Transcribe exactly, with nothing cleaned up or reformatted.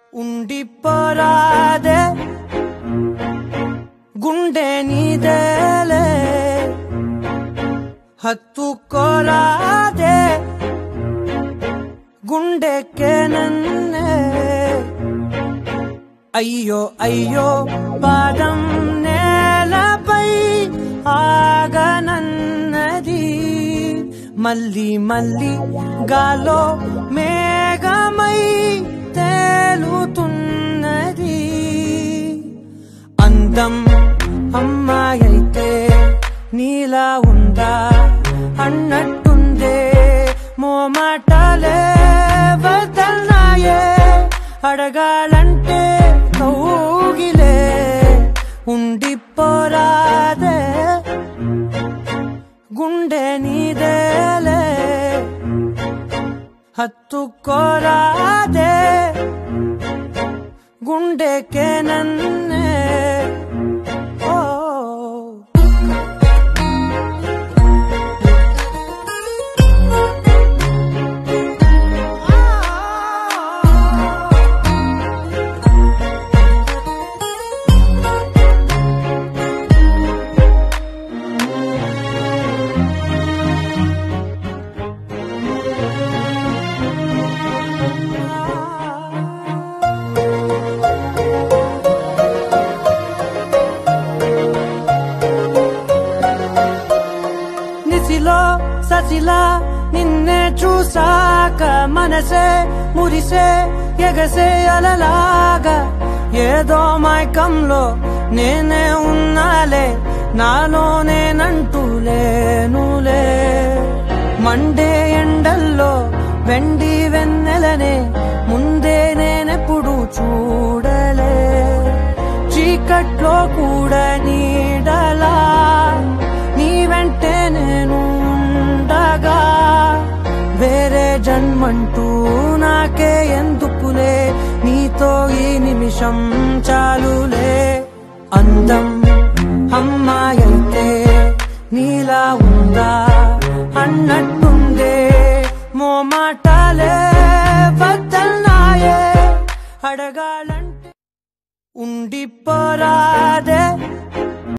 ఉండిపోరాదే గుండె నీదేలే హత్తుకోరాదే గుండెకే నన్నే అయ్యో అయ్యో పాదం నేలపై ఆగనన్నది మళ్ళీ మళ్ళీ గాలో మేఘమై తేలుతున్నది అందం అమ్మాయైతే నీలా ఉందా అన్నట్టుందే మోమాటలే వదల్నాయే అడగాలంటే కౌగిలే ఉండిపోరాదే గుండె నీదేలే హత్తుకోరాదే గుండెకే నన్నే ఓ ససిలా నిన్నే చూసాక మనసే మురిసే ఎగసే అలలాగా ఏదో మైకంలో నేనే ఉన్నాలే నాలో నేనంటూ లేనులే మండే ఎండల్లో వెండి వెన్నెలనే ముందే నేనెప్పుడు చూడలే చీకట్లో కూడా నీడలా నీ వెంటే నేను ఉండగా వేరే జన్మంటూ నాకే ఎందుకులే నీతో ఈ నిమిషం చాలులే అందం అమ్మాయైతే నీలా ఉందా అన్నట్టుందే మోమాటలే